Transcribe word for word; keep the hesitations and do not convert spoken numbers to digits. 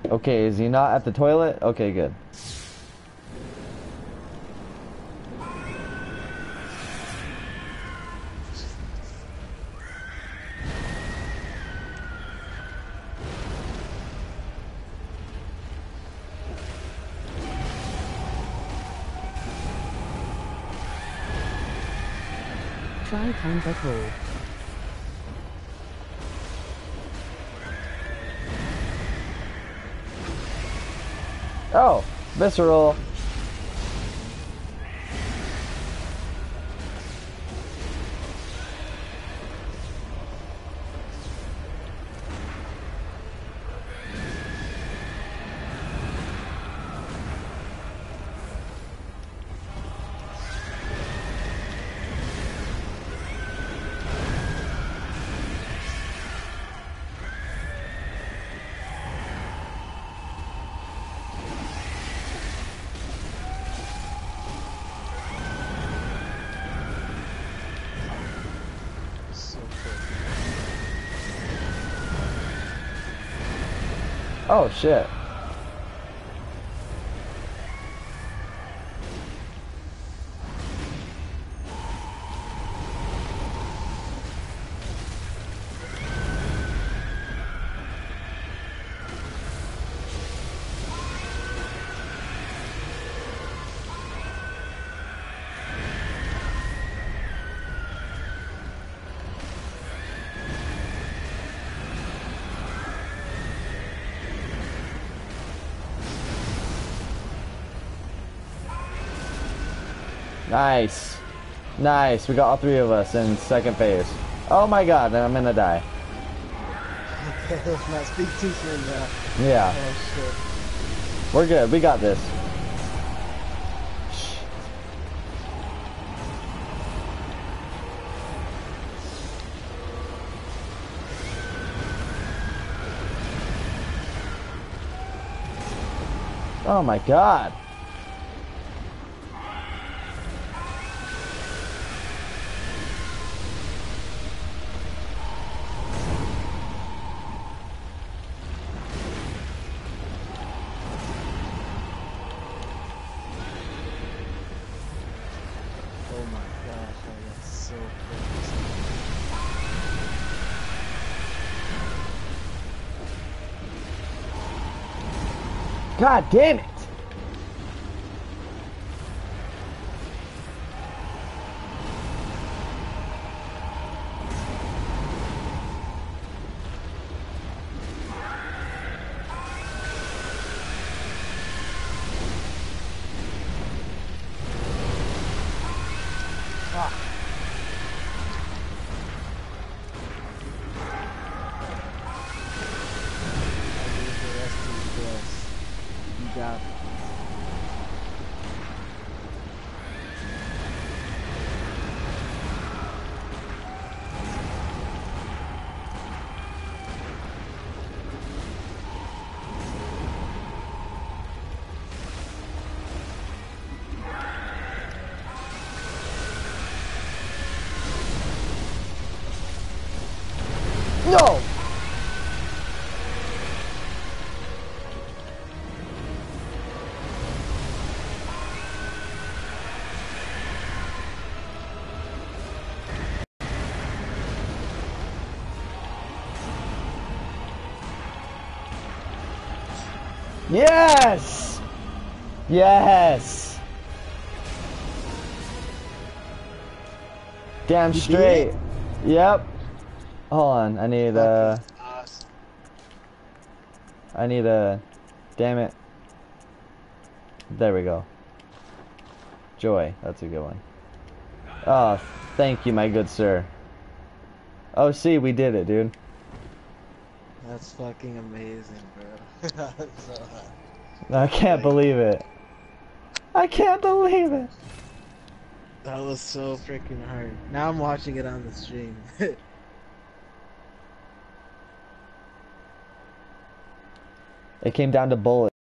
Okay, is he not at the toilet? Okay, good. Try contact hole. Oh, visceral. So quick. Oh shit. Nice. Nice. We got all three of us in second phase. Oh my god, then I'm gonna die. Okay, let's not speak too soon now. Yeah. Oh shit. We're good. We got this. Shh. Oh my god. Oh my gosh, I got so close. God damn it. Fuck. I need the rest of this. You got it. No! Yes! Yes! Damn You did straight. it? Yep. Hold on, I need uh Fucking awesome. I need a damn it. There we go. Joy, that's a good one. Oh, thank you, my good sir. Oh, see, we did it, dude. That's fucking amazing, bro. I'm so happy. I can't Like, believe it. I can't believe it. that was so freaking hard. Now I'm watching it on the stream. It came down to bullets.